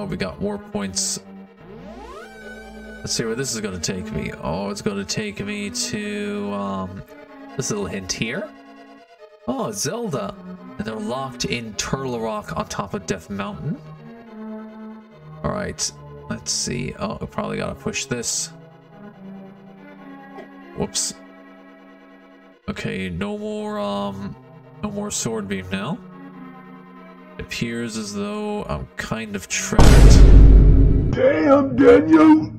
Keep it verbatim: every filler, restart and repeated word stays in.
we got warp points. Let's see where this is going to take me. Oh, it's going to take me to um, this little hint here. Oh, Zelda. And they're locked in Turtle Rock on top of Death Mountain. Alright, let's see. Oh, we probably got to push this. Whoops. Okay, no more, um, no more sword beam now. It appears as though I'm kind of trapped. Damn, Daniel!